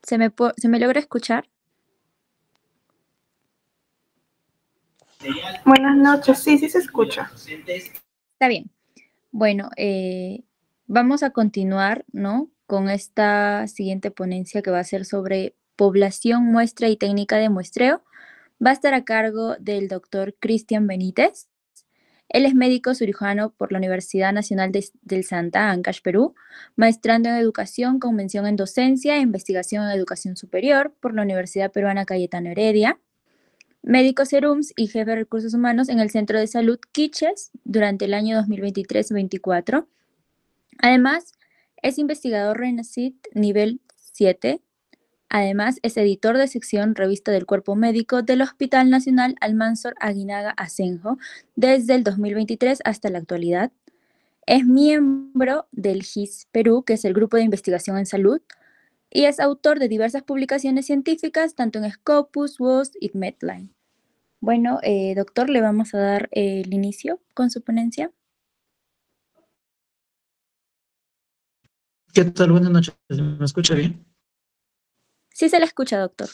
¿Se me logra escuchar? Buenas noches, sí, sí se escucha. Está bien. Bueno, vamos a continuar, ¿no? Con esta siguiente ponencia que va a ser sobre población, muestra y técnica de muestreo. Va a estar a cargo del doctor Cristian Benítez. Él es médico cirujano por la Universidad Nacional del Santa, Ancash, Perú, maestrando en educación con mención en docencia e investigación en educación superior por la Universidad Peruana Cayetano Heredia. Médico Serums y jefe de recursos humanos en el Centro de Salud Quiches durante el año 2023-24. Además, es investigador RENACIT nivel 7. Además, es editor de sección Revista del Cuerpo Médico del Hospital Nacional Almanzor Aguinaga Asenjo desde el 2023 hasta la actualidad. Es miembro del GIS Perú, que es el Grupo de Investigación en Salud, y es autor de diversas publicaciones científicas, tanto en Scopus, WOS y Medline. Bueno, doctor, le vamos a dar el inicio con su ponencia. ¿Qué tal? Buenas noches. ¿Me escucha bien? Sí se le escucha, doctor.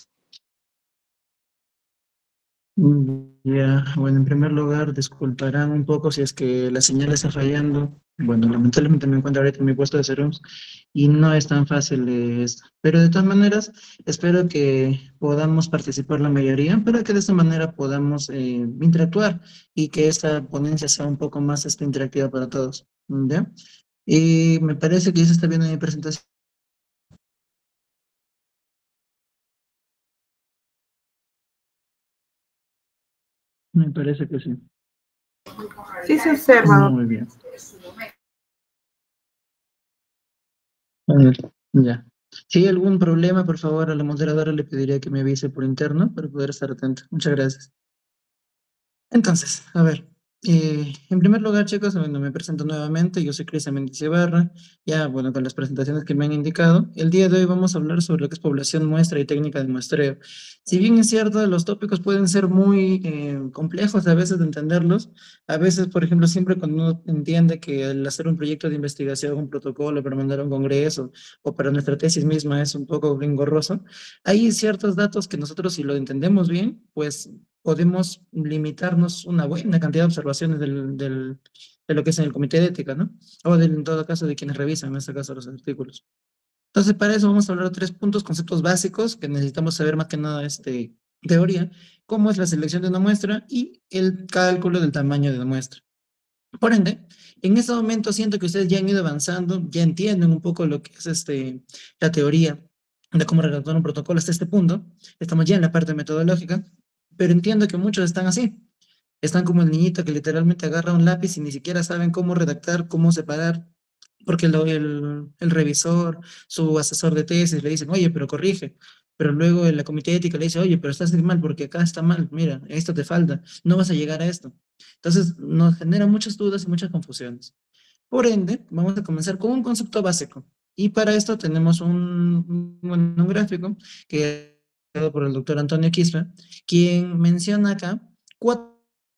Ya, bueno, en primer lugar, disculparán un poco si es que la señal está fallando. Bueno, lamentablemente me encuentro ahorita en mi puesto de serums y no es tan fácil esto. Pero de todas maneras, espero que podamos participar la mayoría para que de esta manera podamos interactuar y que esta ponencia sea un poco más interactiva para todos. ¿Ya? Y me parece que ya se está viendo mi presentación. Me parece que sí. Sí se observa. Muy bien. A ver, ya. Si hay algún problema, por favor, a la moderadora le pediría que me avise por interno para poder estar atento. Muchas gracias. Entonces, a ver, en primer lugar, chicos, bueno, me presento nuevamente. Yo soy Cristian Méndez Ibarra. Ya, bueno, con las presentaciones que me han indicado, el día de hoy vamos a hablar sobre lo que es población muestra y técnica de muestreo. Si bien es cierto, los tópicos pueden ser muy complejos a veces de entenderlos, a veces, por ejemplo, siempre cuando uno entiende que al hacer un proyecto de investigación, un protocolo para mandar a un congreso o para nuestra tesis misma es un poco engorroso, hay ciertos datos que nosotros, si lo entendemos bien, pues podemos limitarnos una buena cantidad de observaciones de lo que es en el comité de ética, ¿no? O en todo caso de quienes revisan, en este caso, los artículos. Entonces, para eso vamos a hablar de 3 puntos, conceptos básicos que necesitamos saber más que nada, teoría, cómo es la selección de una muestra y el cálculo del tamaño de la muestra. Por ende, en este momento siento que ustedes ya han ido avanzando, ya entienden un poco lo que es la teoría de cómo redactar un protocolo hasta este punto. Estamos ya en la parte metodológica, pero entiendo que muchos están así. Están como el niñito que literalmente agarra un lápiz y ni siquiera saben cómo redactar, cómo separar, porque el revisor, su asesor de tesis le dicen, oye, pero corrige. Pero luego en la comité de ética le dice, oye, pero estás mal porque acá está mal, mira, esto te falta, no vas a llegar a esto. Entonces nos genera muchas dudas y muchas confusiones. Por ende, vamos a comenzar con un concepto básico. Y para esto tenemos un gráfico que es dado por el doctor Antonio Quispe, quien menciona acá cuatro.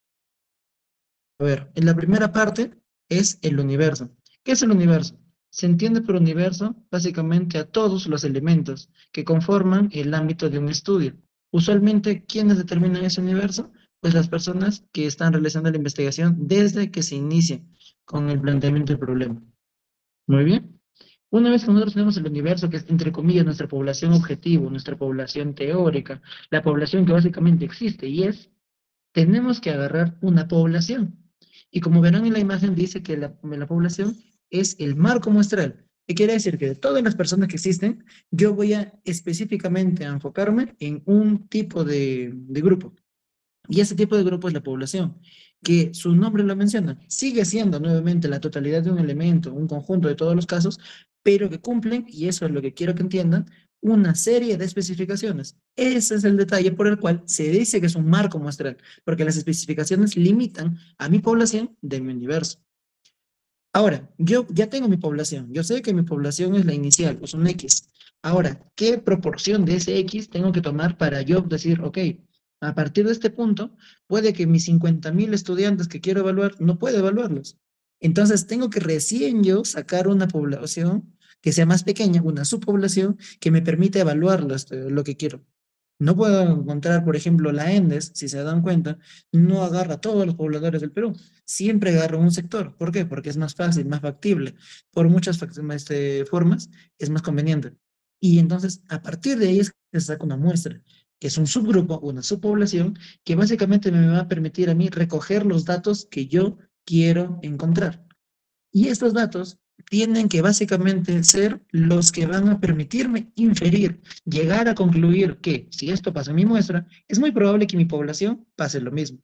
A ver, en la primera parte es el universo. ¿Qué es el universo? Se entiende por universo básicamente a todos los elementos que conforman el ámbito de un estudio. Usualmente, ¿quiénes determinan ese universo? Pues las personas que están realizando la investigación desde que se inicia con el planteamiento del problema. Muy bien. Una vez que nosotros tenemos el universo, que es entre comillas nuestra población objetivo, nuestra población teórica, la población que básicamente existe y tenemos que agarrar una población. Y como verán en la imagen, dice que la población es el marco muestral. ¿Qué quiere decir? Que de todas las personas que existen, yo voy a específicamente a enfocarme en un tipo de grupo. Y ese tipo de grupo es la población, que su nombre lo menciona. Sigue siendo nuevamente la totalidad de un elemento, un conjunto de todos los casos, pero que cumplen, y eso es lo que quiero que entiendan, una serie de especificaciones. Ese es el detalle por el cual se dice que es un marco muestral, porque las especificaciones limitan a mi población de mi universo. Ahora, yo ya tengo mi población, yo sé que mi población es la inicial, es un X. Ahora, ¿qué proporción de ese X tengo que tomar para yo decir, ok, a partir de este punto, puede que mis 50.000 estudiantes que quiero evaluar no pueda evaluarlos? Entonces, tengo que recién yo sacar una población que sea más pequeña, una subpoblación que me permita evaluar lo que quiero. No puedo encontrar, por ejemplo, la ENDES, si se dan cuenta, no agarra a todos los pobladores del Perú, siempre agarra un sector. ¿Por qué? Porque es más fácil, más factible. Por muchas formas es más conveniente. Y entonces, a partir de ahí es que se saca una muestra, que es un subgrupo, una subpoblación, que básicamente me va a permitir a mí recoger los datos que yo quiero encontrar. Y estos datos tienen que básicamente ser los que van a permitirme inferir, llegar a concluir que si esto pasa en mi muestra, es muy probable que mi población pase lo mismo.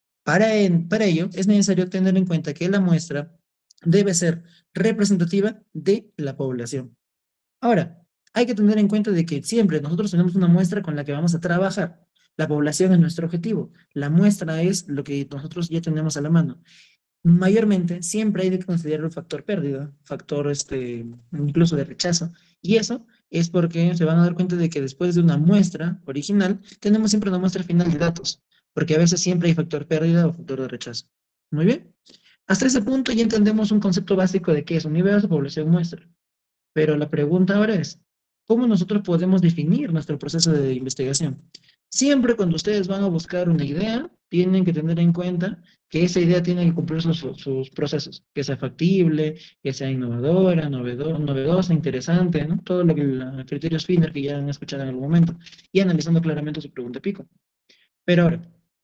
Para ello, es necesario tener en cuenta que la muestra debe ser representativa de la población. Ahora, hay que tener en cuenta de que siempre nosotros tenemos una muestra con la que vamos a trabajar. La población es nuestro objetivo. La muestra es lo que nosotros ya tenemos a la mano. Mayormente, siempre hay que considerar el factor pérdida, factor incluso de rechazo, y eso es porque se van a dar cuenta de que después de una muestra original, tenemos siempre una muestra final de datos, porque a veces siempre hay factor pérdida o factor de rechazo. Muy bien. Hasta ese punto ya entendemos un concepto básico de qué es universo, población, muestra. Pero la pregunta ahora es, ¿cómo nosotros podemos definir nuestro proceso de investigación? Siempre cuando ustedes van a buscar una idea, tienen que tener en cuenta que esa idea tiene que cumplir sus procesos, que sea factible, que sea innovadora, novedosa, interesante, ¿no? Todo lo que los criterios FINER que ya han escuchado en algún momento, y analizando claramente su pregunta pico. Pero ahora,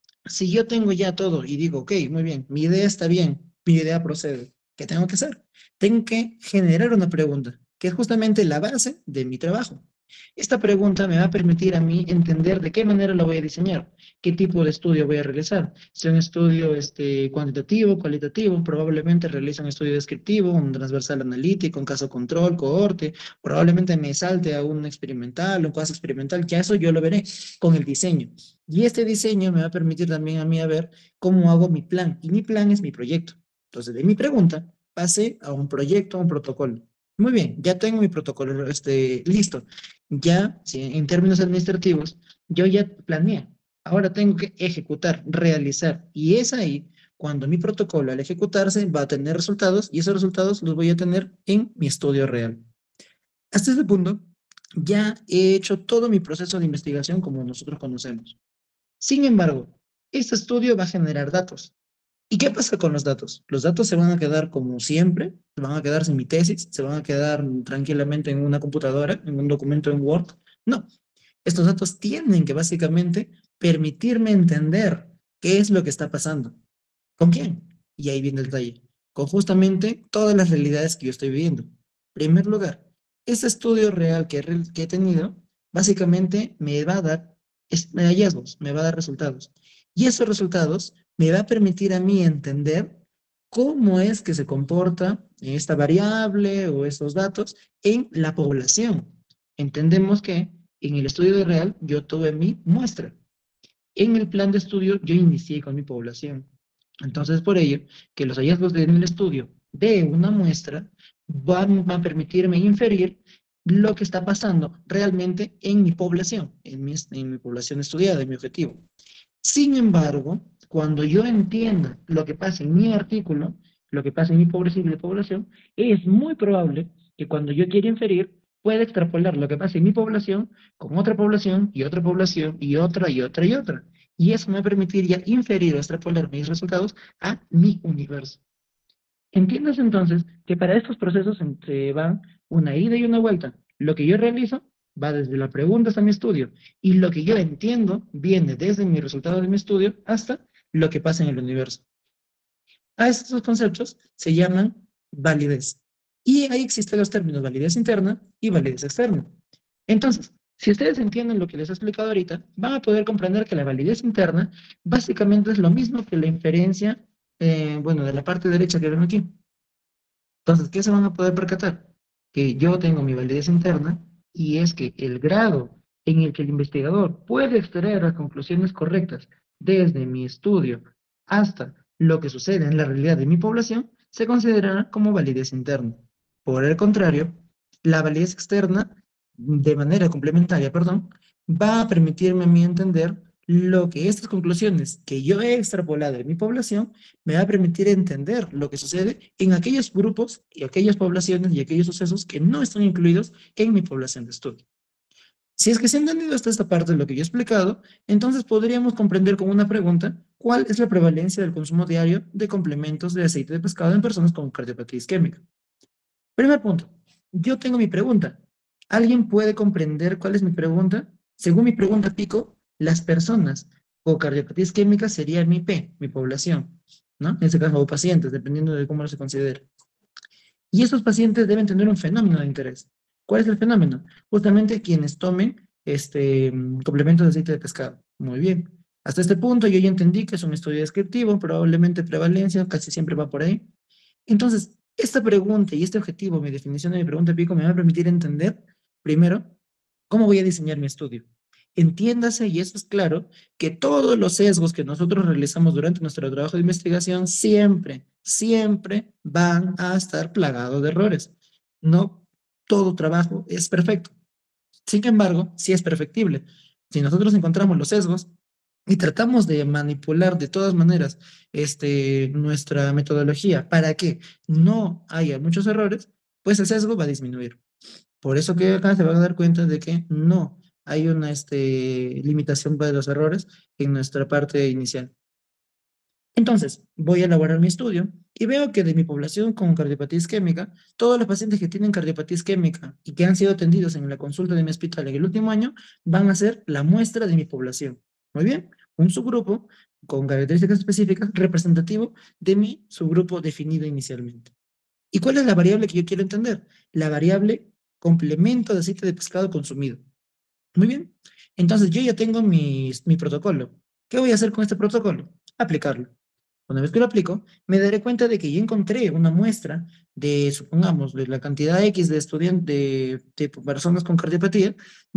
si yo tengo ya todo y digo, ok, muy bien, mi idea está bien, mi idea procede, ¿qué tengo que hacer? Tengo que generar una pregunta, que es justamente la base de mi trabajo. Esta pregunta me va a permitir a mí entender de qué manera la voy a diseñar, qué tipo de estudio voy a realizar. Si es un estudio cuantitativo, cualitativo, probablemente realice un estudio descriptivo, un transversal analítico, un caso control, cohorte, probablemente me salte a un experimental, un caso experimental, ya eso yo lo veré con el diseño. Y este diseño me va a permitir también a mí a ver cómo hago mi plan. Y mi plan es mi proyecto. Entonces, de mi pregunta, pase a un proyecto, a un protocolo. Muy bien, ya tengo mi protocolo listo. Ya, sí, en términos administrativos, yo ya planeé. Ahora tengo que ejecutar, realizar. Y es ahí cuando mi protocolo, al ejecutarse, va a tener resultados y esos resultados los voy a tener en mi estudio real. Hasta este punto, ya he hecho todo mi proceso de investigación como nosotros conocemos. Sin embargo, este estudio va a generar datos. ¿Y qué pasa con los datos? Los datos se van a quedar como siempre, se van a quedar sin mi tesis, se van a quedar tranquilamente en una computadora, en un documento en Word. No, estos datos tienen que básicamente permitirme entender qué es lo que está pasando. ¿Con quién? Y ahí viene el detalle. Con justamente todas las realidades que yo estoy viviendo. En primer lugar, este estudio real que he tenido, básicamente me va a dar hallazgos, me va a dar resultados. Y esos resultados me va a permitir a mí entender cómo es que se comporta esta variable o estos datos en la población. Entendemos que en el estudio real yo tuve mi muestra. En el plan de estudio yo inicié con mi población. Entonces, por ello, que los hallazgos en el estudio de una muestra van a permitirme inferir lo que está pasando realmente en mi población, en mi población estudiada, en mi objetivo. Sin embargo, cuando yo entienda lo que pasa en mi artículo, lo que pasa en mi población, es muy probable que cuando yo quiera inferir, pueda extrapolar lo que pasa en mi población con otra población y otra población y otra y otra y otra. Y eso me permitiría inferir o extrapolar mis resultados a mi universo. Entiendes entonces que para estos procesos entre van una ida y una vuelta. Lo que yo realizo va desde la pregunta hasta mi estudio y lo que yo entiendo viene desde mi resultado de mi estudio hasta lo que pasa en el universo. A estos conceptos se llaman validez. Y ahí existen los términos validez interna y validez externa. Entonces, si ustedes entienden lo que les he explicado ahorita, van a poder comprender que la validez interna básicamente es lo mismo que la inferencia, bueno, de la parte derecha que ven aquí. Entonces, ¿qué se van a poder percatar? Que yo tengo mi validez interna y es que el grado en el que el investigador puede extraer las conclusiones correctas desde mi estudio hasta lo que sucede en la realidad de mi población se considerará como validez interna. Por el contrario, la validez externa, de manera complementaria, perdón, va a permitirme a mí entender lo que estas conclusiones que yo he extrapolado en mi población me va a permitir entender lo que sucede en aquellos grupos y aquellas poblaciones y aquellos sucesos que no están incluidos en mi población de estudio. Si es que se ha entendido hasta esta parte de lo que yo he explicado, entonces podríamos comprender con una pregunta cuál es la prevalencia del consumo diario de complementos de aceite de pescado en personas con cardiopatía isquémica. Primer punto, yo tengo mi pregunta. ¿Alguien puede comprender cuál es mi pregunta? Según mi pregunta pico, las personas con cardiopatía isquémica sería mi P, mi población, ¿no? En este caso, o pacientes, dependiendo de cómo lo se considere. Y estos pacientes deben tener un fenómeno de interés. ¿Cuál es el fenómeno? Justamente quienes tomen complementos de aceite de pescado. Muy bien. Hasta este punto yo ya entendí que es un estudio descriptivo, probablemente prevalencia, casi siempre va por ahí. Entonces, esta pregunta y este objetivo, mi definición de mi pregunta pico, me va a permitir entender, primero, cómo voy a diseñar mi estudio. Entiéndase, y eso es claro, que todos los sesgos que nosotros realizamos durante nuestro trabajo de investigación siempre van a estar plagados de errores. No todo trabajo es perfecto. Sin embargo, sí es perfectible. Si nosotros encontramos los sesgos y tratamos de manipular de todas maneras nuestra metodología para que no haya muchos errores, pues el sesgo va a disminuir. Por eso que acá se van a dar cuenta de que no hay una limitación de los errores en nuestra parte inicial. Entonces, voy a elaborar mi estudio y veo que de mi población con cardiopatía isquémica, todos los pacientes que tienen cardiopatía isquémica y que han sido atendidos en la consulta de mi hospital en el último año, van a ser la muestra de mi población. Muy bien, un subgrupo con características específicas representativo de mi subgrupo definido inicialmente. ¿Y cuál es la variable que yo quiero entender? La variable complemento de aceite de pescado consumido. Muy bien. Entonces yo ya tengo mi protocolo. ¿Qué voy a hacer con este protocolo? Aplicarlo. Una vez que lo aplico, me daré cuenta de que ya encontré una muestra de, supongamos, de la cantidad X de estudiantes, de personas con cardiopatía,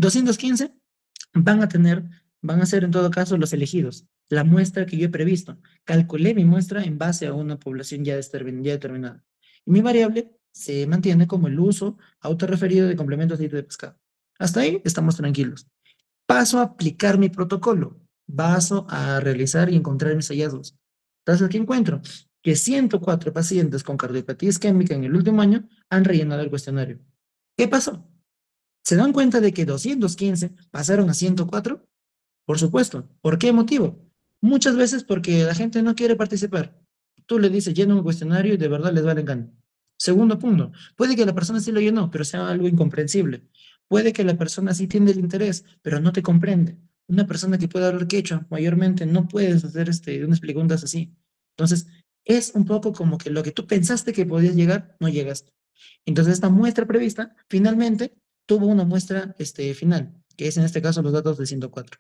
215 van a tener, van a ser en todo caso los elegidos, la muestra que yo he previsto. Calculé mi muestra en base a una población ya determinada. Y mi variable se mantiene como el uso autorreferido de complementos de aceite de pescado. Hasta ahí estamos tranquilos. Paso a aplicar mi protocolo. Paso a realizar y encontrar mis hallazgos. Entonces, ¿qué encuentro? Que 104 pacientes con cardiopatía isquémica en el último año han rellenado el cuestionario. ¿Qué pasó? ¿Se dan cuenta de que 215 pasaron a 104? Por supuesto. ¿Por qué motivo? Muchas veces porque la gente no quiere participar. Tú le dices, llena un cuestionario y de verdad les vale el gana. Segundo punto, puede que la persona sí lo llenó, pero sea algo incomprensible. Puede que la persona sí tiene el interés, pero no te comprende. Una persona que puede hablar quechua, mayormente no puedes hacer unas preguntas así. Entonces, es un poco como que lo que tú pensaste que podías llegar, no llegaste. Entonces, esta muestra prevista, finalmente, tuvo una muestra final, que es en este caso los datos de 104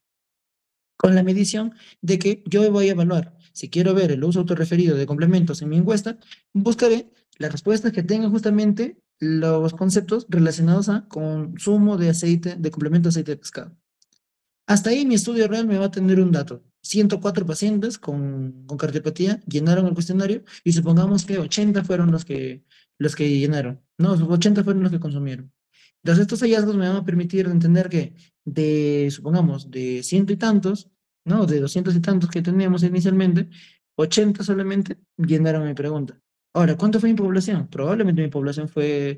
con la medición de que yo voy a evaluar. Si quiero ver el uso autorreferido de complementos en mi encuesta, buscaré las respuestas que tengan justamente los conceptos relacionados a consumo de aceite, de complemento de aceite de pescado. Hasta ahí mi estudio real me va a tener un dato. 104 pacientes con cardiopatía llenaron el cuestionario y supongamos que 80 fueron los que llenaron. No, 80 fueron los que consumieron. Entonces estos hallazgos me van a permitir entender que supongamos, de ciento y tantos, ¿no? De 200 y tantos que teníamos inicialmente, 80 solamente llenaron mi pregunta. Ahora, ¿cuánto fue mi población? Probablemente mi población fue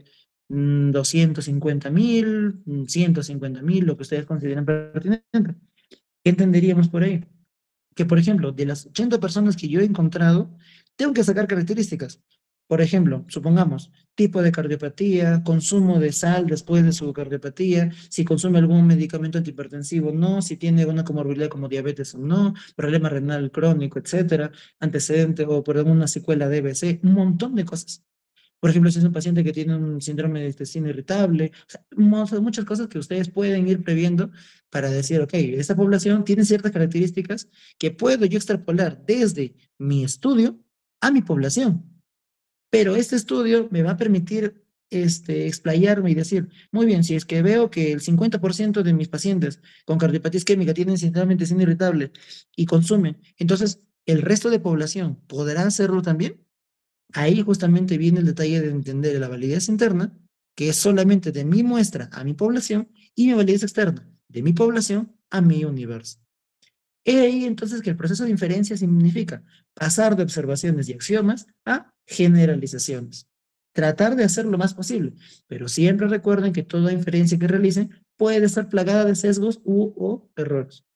250.000, 150.000, lo que ustedes consideren pertinente. ¿Qué entenderíamos por ahí? Que, por ejemplo, de las 80 personas que yo he encontrado, tengo que sacar características. Por ejemplo, supongamos, tipo de cardiopatía, consumo de sal después de su cardiopatía, si consume algún medicamento antihipertensivo o no, si tiene alguna comorbilidad como diabetes o no, problema renal crónico, etcétera, antecedente o por alguna secuela de EBC, un montón de cosas. Por ejemplo, si es un paciente que tiene un síndrome de intestino irritable, o sea, muchas cosas que ustedes pueden ir previendo para decir, ok, esta población tiene ciertas características que puedo yo extrapolar desde mi estudio a mi población. Pero este estudio me va a permitir explayarme y decir, muy bien, si es que veo que el 50% de mis pacientes con cardiopatía isquémica tienen síndrome de intestino irritable y consumen, entonces, ¿el resto de población podrá hacerlo también? Ahí justamente viene el detalle de entender la validez interna, que es solamente de mi muestra a mi población, y mi validez externa, de mi población a mi universo. He ahí entonces que el proceso de inferencia significa pasar de observaciones y axiomas a generalizaciones. Tratar de hacer lo más posible, pero siempre recuerden que toda inferencia que realicen puede estar plagada de sesgos u o errores.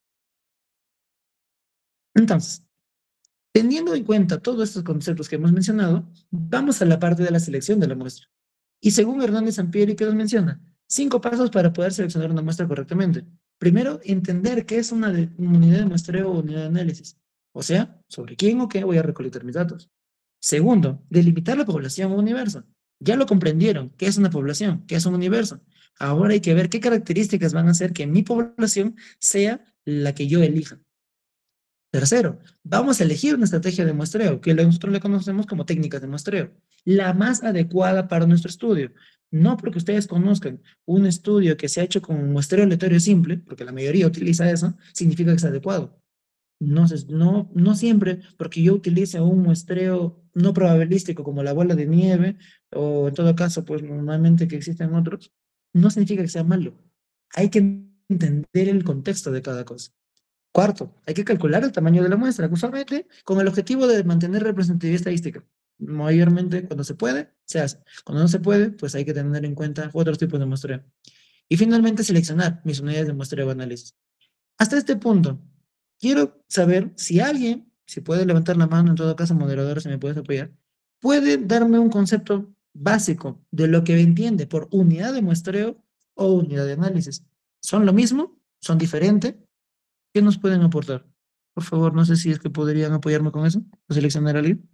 Entonces, teniendo en cuenta todos estos conceptos que hemos mencionado, vamos a la parte de la selección de la muestra. Y según Hernández Sampieri, que nos menciona, 5 pasos para poder seleccionar una muestra correctamente. Primero, entender qué es una unidad de muestreo o unidad de análisis. O sea, sobre quién o qué voy a recolectar mis datos. Segundo, delimitar la población o universo. Ya lo comprendieron, qué es una población, qué es un universo. Ahora hay que ver qué características van a hacer que mi población sea la que yo elija. Tercero, vamos a elegir una estrategia de muestreo, que nosotros le conocemos como técnicas de muestreo, la más adecuada para nuestro estudio. No porque ustedes conozcan un estudio que se ha hecho con un muestreo aleatorio simple, porque la mayoría utiliza eso, significa que es adecuado. No, no siempre, porque yo utilice un muestreo no probabilístico como la bola de nieve, o en todo caso, pues normalmente que existen otros, no significa que sea malo. Hay que entender el contexto de cada cosa. Cuarto, hay que calcular el tamaño de la muestra, usualmente con el objetivo de mantener representatividad estadística. Mayormente, cuando se puede, se hace. Cuando no se puede, pues hay que tener en cuenta otros tipos de muestreo. Y finalmente, seleccionar mis unidades de muestreo o análisis. Hasta este punto, quiero saber si alguien, si puede levantar la mano, en todo caso, moderador, si me puedes apoyar, puede darme un concepto básico de lo que entiende por unidad de muestreo o unidad de análisis. ¿Son lo mismo? ¿Son diferentes? ¿Qué nos pueden aportar? Por favor, no sé si es que podrían apoyarme con eso, o seleccionar a alguien.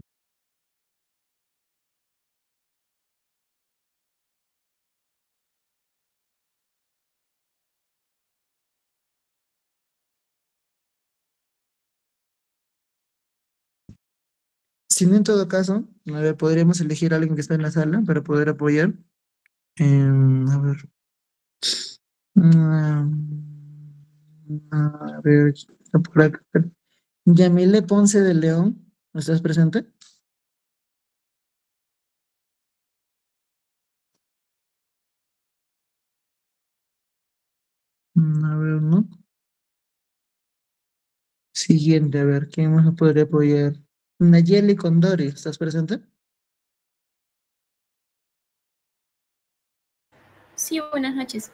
Si no, en todo caso, a ver, podríamos elegir a alguien que está en la sala para poder apoyar. A ver. A ver, está por acá. Yamile Ponce de León, ¿estás presente? A ver, ¿no? Siguiente, a ver, ¿quién más nos podría apoyar? Nayeli Condori, ¿estás presente? Sí, buenas noches.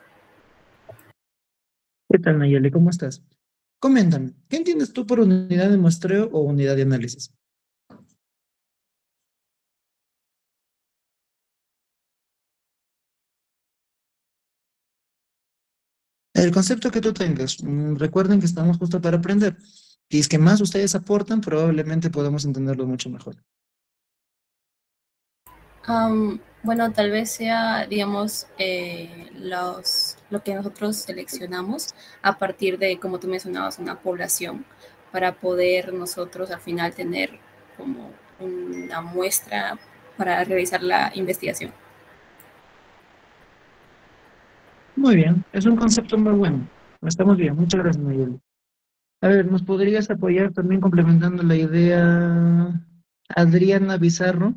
¿Qué tal, Nayeli? ¿Cómo estás? Coméntame, ¿qué entiendes tú por unidad de muestreo o unidad de análisis? El concepto que tú tengas, recuerden que estamos justo para aprender. Y es que más ustedes aportan, probablemente podamos entenderlo mucho mejor. Bueno, tal vez sea, digamos, lo que nosotros seleccionamos a partir de, como tú mencionabas, una población, para poder nosotros al final tener como una muestra para realizar la investigación. Muy bien, es un concepto muy bueno. Estamos bien, muchas gracias, Nayeli. A ver, ¿nos podrías apoyar también complementando la idea Adriana Bizarro?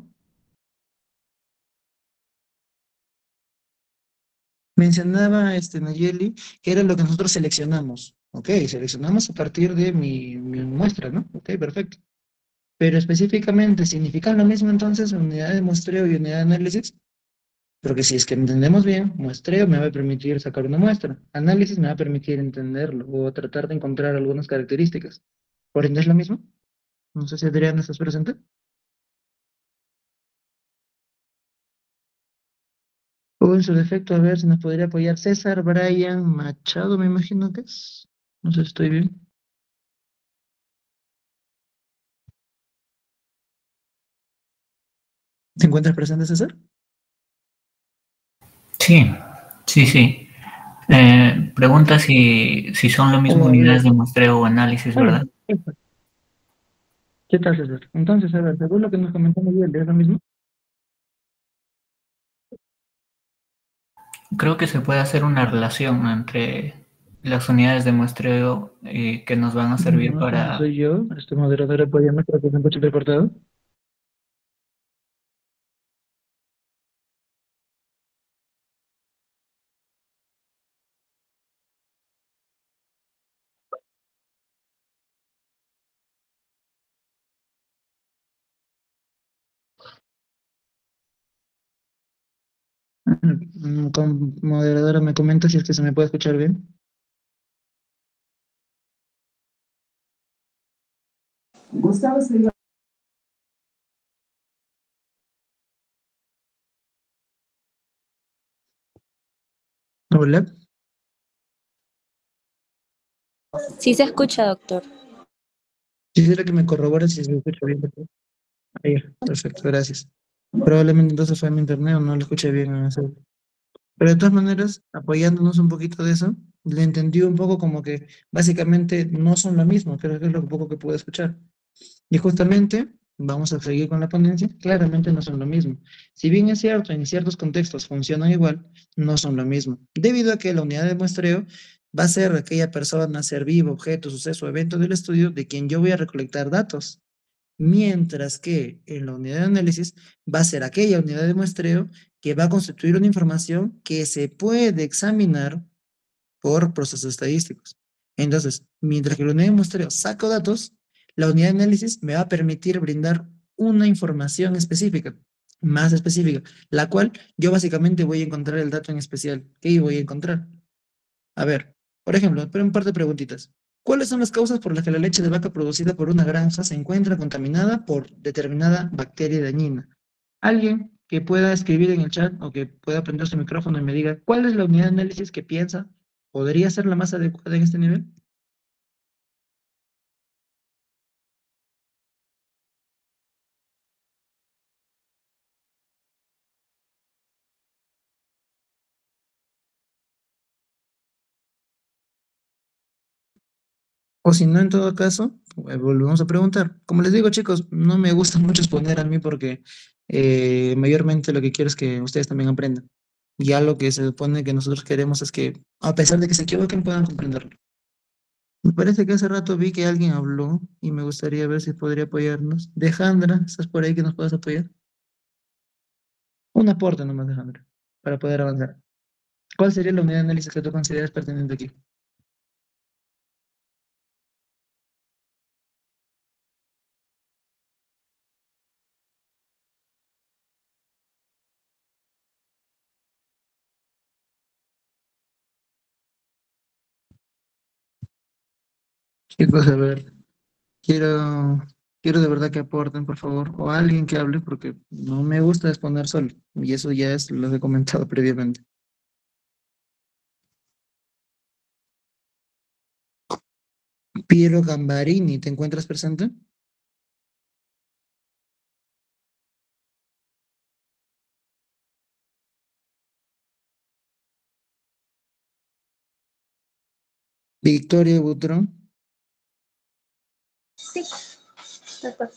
Mencionaba Nayeli que era lo que nosotros seleccionamos. Ok, seleccionamos a partir de mi muestra, ¿no? Ok, perfecto. Pero específicamente, ¿significan lo mismo entonces unidad de muestreo y unidad de análisis? Porque si es que entendemos bien, muestreo me va a permitir sacar una muestra, análisis me va a permitir entenderlo o tratar de encontrar algunas características. ¿Por ende es lo mismo? No sé si Adriana estás presente. O en su defecto, a ver si nos podría apoyar César Brian Machado, me imagino que es. No sé si estoy bien. ¿Te encuentras presente, César? Sí, sí, sí. Pregunta si son lo mismo O a unidades ver. de muestreo o análisis, Ah, ya, ¿verdad? perfecto. ¿Qué tal, César? Entonces, a ver, según lo que nos comentamos ayer, ¿es lo mismo? Creo que se puede hacer una relación entre las unidades de muestreo que nos van a servir No sé si para... soy yo, moderador, apoyame, creo que se me ha cortado. Moderadora, ¿me comenta si es que se me puede escuchar bien? Hola. Sí se escucha, doctor. Quisiera que me corrobore si se escucha bien, por favor. Ahí, perfecto, gracias. Probablemente entonces fue mi internet o no lo escuché bien. Pero de todas maneras, apoyándonos un poquito de eso, le entendí un poco como que básicamente no son lo mismo, creo que es lo poco que pude escuchar. Y justamente, vamos a seguir con la ponencia, claramente no son lo mismo. Si bien es cierto, en ciertos contextos funcionan igual, no son lo mismo. Debido a que la unidad de muestreo va a ser aquella persona, ser vivo, objeto, suceso, evento del estudio de quien yo voy a recolectar datos. Mientras que en la unidad de análisis va a ser aquella unidad de muestreo que va a constituir una información que se puede examinar por procesos estadísticos. Entonces, mientras que la unidad de muestreo saco datos, la unidad de análisis me va a permitir brindar una información específica, más específica, la cual yo básicamente voy a encontrar el dato en especial. ¿Qué voy a encontrar? A ver, por ejemplo, pero un par de preguntitas. ¿Cuáles son las causas por las que la leche de vaca producida por una granja se encuentra contaminada por determinada bacteria dañina? Alguien que pueda escribir en el chat o que pueda prender su micrófono y me diga cuál es la unidad de análisis que piensa podría ser la más adecuada en este nivel. O si no, en todo caso, volvemos a preguntar. Como les digo, chicos, no me gusta mucho exponer a mí porque mayormente lo que quiero es que ustedes también aprendan. Ya lo que se supone que nosotros queremos es que, a pesar de que se equivoquen, puedan comprenderlo. Me parece que hace rato vi que alguien habló y me gustaría ver si podría apoyarnos. Dejandra, ¿estás por ahí que nos puedas apoyar? Un aporte nomás, Dejandra, para poder avanzar. ¿Cuál sería la unidad de análisis que tú consideras pertinente aquí? Chicos, a ver, quiero, quiero de verdad que aporten, por favor, o alguien que hable, porque no me gusta exponer solo, y eso ya es lo que he comentado previamente. Piero Gambarini, ¿te encuentras presente? Victoria Butrón, Sí, doctor.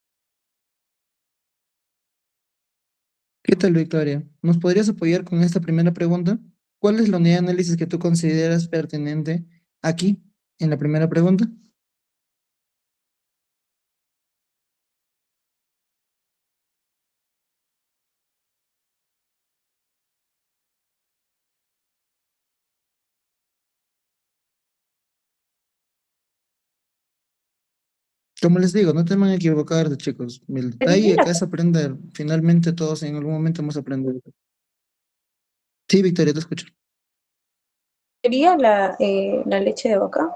¿qué tal, Victoria? ¿Nos podrías apoyar con esta primera pregunta? ¿Cuál es la unidad de análisis que tú consideras pertinente aquí, en la primera pregunta? Como les digo, no teman a equivocarse, chicos. El detalle acá es aprender. Finalmente todos en algún momento hemos aprendido. Sí, Victoria, te escucho. Sería la leche de vaca,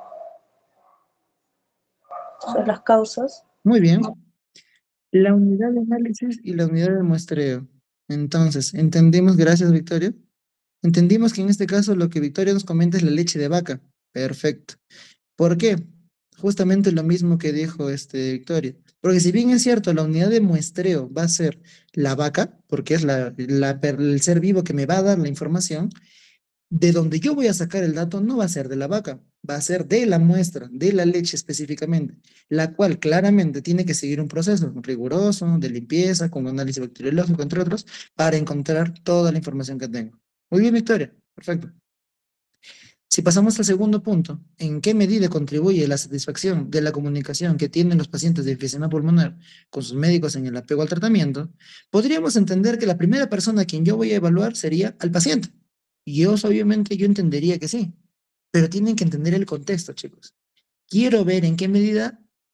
son las causas. Muy bien. La unidad de análisis y la unidad de muestreo. Entonces, entendimos, gracias, Victoria. Entendimos que en este caso lo que Victoria nos comenta es la leche de vaca. Perfecto. ¿Por qué? Justamente lo mismo que dijo Victoria. Porque si bien es cierto, la unidad de muestreo va a ser la vaca, porque es el ser vivo que me va a dar la información, de donde yo voy a sacar el dato no va a ser de la vaca, va a ser de la muestra, de la leche específicamente, la cual claramente tiene que seguir un proceso riguroso de limpieza, con análisis bacteriológico, entre otros, para encontrar toda la información que tengo. Muy bien, Victoria. Perfecto. Si pasamos al segundo punto, ¿en qué medida contribuye la satisfacción de la comunicación que tienen los pacientes de enfisema pulmonar con sus médicos en el apego al tratamiento? Podríamos entender que la primera persona a quien yo voy a evaluar sería al paciente. Y yo, obviamente, yo entendería que sí, pero tienen que entender el contexto, chicos. Quiero ver en qué medida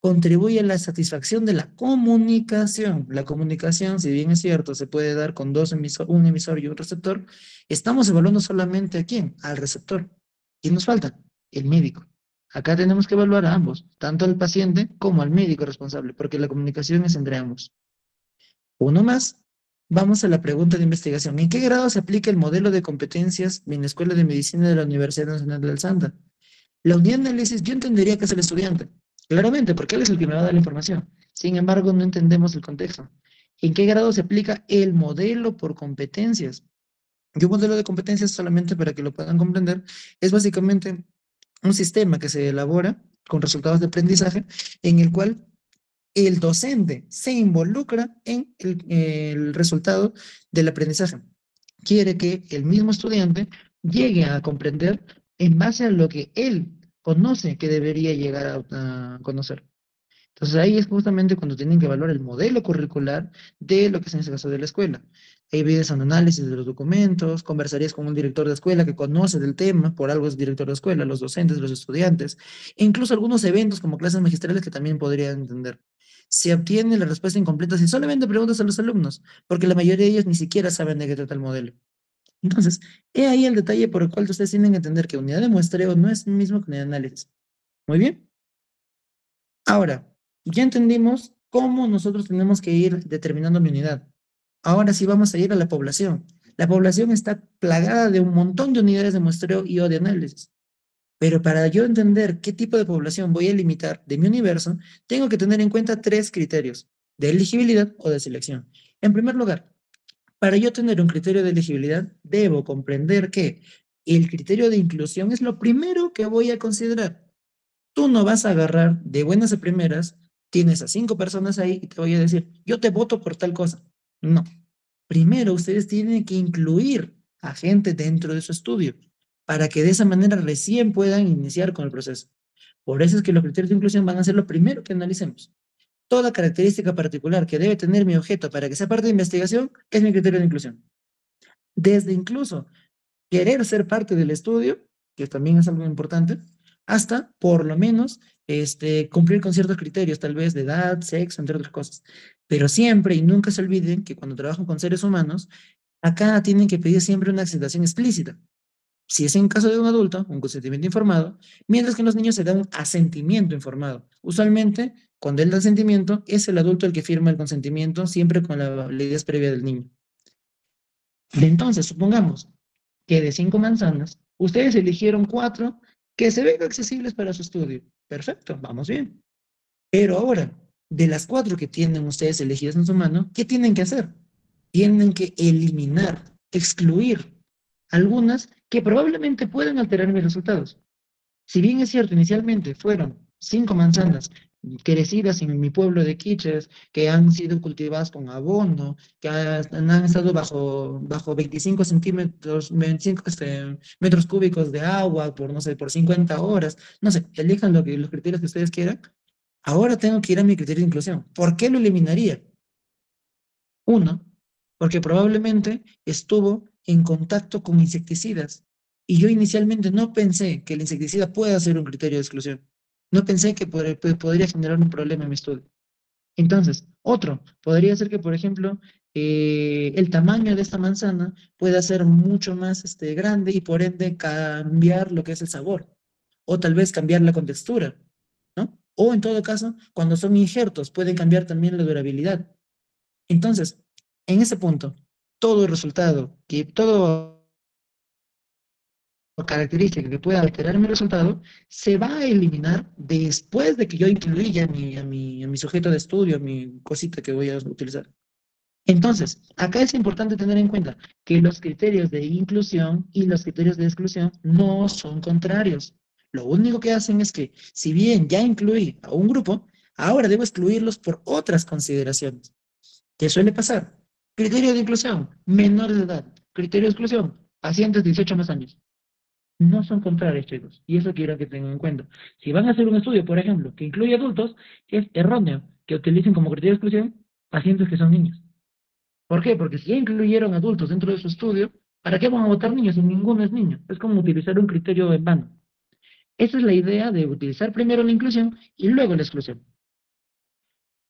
contribuye a la satisfacción de la comunicación. La comunicación, si bien es cierto, se puede dar con un emisor y un receptor, estamos evaluando solamente ¿a quién? Al receptor. ¿Quién nos falta? El médico. Acá tenemos que evaluar a ambos, tanto al paciente como al médico responsable, porque la comunicación es entre ambos. Uno más. Vamos a la pregunta de investigación. ¿En qué grado se aplica el modelo de competencias en la Escuela de Medicina de la Universidad Nacional del Santa? La unidad de análisis yo entendería que es el estudiante, claramente, porque él es el que me va a dar la información. Sin embargo, no entendemos el contexto. ¿En qué grado se aplica el modelo por competencias? Y un modelo de competencias, solamente para que lo puedan comprender, es básicamente un sistema que se elabora con resultados de aprendizaje en el cual el docente se involucra en el resultado del aprendizaje. Quiere que el mismo estudiante llegue a comprender en base a lo que él conoce que debería llegar a conocer. Entonces ahí es justamente cuando tienen que evaluar el modelo curricular de lo que es en este caso de la escuela. Ahí vienes un análisis de los documentos, conversarías con un director de escuela que conoce del tema, por algo es director de escuela, los docentes, los estudiantes, e incluso algunos eventos como clases magistrales que también podrían entender. Se obtiene la respuesta incompleta si solamente preguntas a los alumnos, porque la mayoría de ellos ni siquiera saben de qué trata el modelo. Entonces, he ahí el detalle por el cual ustedes tienen que entender que unidad de muestreo no es lo mismo que unidad de análisis. Muy bien. Ahora, ya entendimos cómo nosotros tenemos que ir determinando mi unidad. Ahora sí vamos a ir a la población. La población está plagada de un montón de unidades de muestreo y o de análisis. Pero para yo entender qué tipo de población voy a limitar de mi universo, tengo que tener en cuenta tres criterios: de elegibilidad o de selección. En primer lugar, para yo tener un criterio de elegibilidad, debo comprender que el criterio de inclusión es lo primero que voy a considerar. Tú no vas a agarrar de buenas a primeras, tienes a 5 personas ahí y te voy a decir, yo te voto por tal cosa. No. Primero, ustedes tienen que incluir a gente dentro de su estudio para que de esa manera recién puedan iniciar con el proceso. Por eso es que los criterios de inclusión van a ser lo primero que analicemos. Toda característica particular que debe tener mi objeto para que sea parte de investigación es mi criterio de inclusión. Desde incluso querer ser parte del estudio, que también es algo importante, hasta por lo menos cumplir con ciertos criterios, tal vez de edad, sexo, entre otras cosas. Pero siempre y nunca se olviden que cuando trabajan con seres humanos, acá tienen que pedir siempre una aceptación explícita. Si es en caso de un adulto, un consentimiento informado, mientras que en los niños se da un asentimiento informado. Usualmente, cuando él da asentimiento, es el adulto el que firma el consentimiento, siempre con la validez previa del niño. Entonces, supongamos que de 5 manzanas, ustedes eligieron 4 que se ven accesibles para su estudio. Perfecto, vamos bien. Pero ahora, de las 4 que tienen ustedes elegidas en su mano, ¿qué tienen que hacer? Tienen que eliminar, excluir algunas que probablemente puedan alterar mis resultados. Si bien es cierto, inicialmente fueron 5 manzanas crecidas en mi pueblo de Quiches, que han sido cultivadas con abono, que han estado bajo 25 centímetros, 25 metros cúbicos de agua por, no sé, por 50 horas, no sé, elijan los criterios que ustedes quieran. Ahora tengo que ir a mi criterio de inclusión. ¿Por qué lo eliminaría? Uno, porque probablemente estuvo en contacto con insecticidas. Y yo inicialmente no pensé que el insecticida pueda ser un criterio de exclusión. No pensé que podría generar un problema en mi estudio. Entonces, otro, podría ser que, por ejemplo, el tamaño de esta manzana pueda ser mucho más grande y por ende cambiar lo que es el sabor. O tal vez cambiar la contextura, ¿no? O en todo caso, cuando son injertos, pueden cambiar también la durabilidad. Entonces, en ese punto, todo resultado, todo característica que pueda alterar mi resultado, se va a eliminar después de que yo incluya a mi sujeto de estudio, a mi cosita que voy a utilizar. Entonces, acá es importante tener en cuenta que los criterios de inclusión y los criterios de exclusión no son contrarios. Lo único que hacen es que, si bien ya incluí a un grupo, ahora debo excluirlos por otras consideraciones. ¿Qué suele pasar? Criterio de inclusión, menores de edad. Criterio de exclusión, pacientes de 18 más años. No son contrarios, chicos, y eso quiero que tengan en cuenta. Si van a hacer un estudio, por ejemplo, que incluye adultos, es erróneo que utilicen como criterio de exclusión pacientes que son niños. ¿Por qué? Porque si ya incluyeron adultos dentro de su estudio, ¿para qué van a votar niños si ninguno es niño? Es como utilizar un criterio en vano. Esa es la idea de utilizar primero la inclusión y luego la exclusión.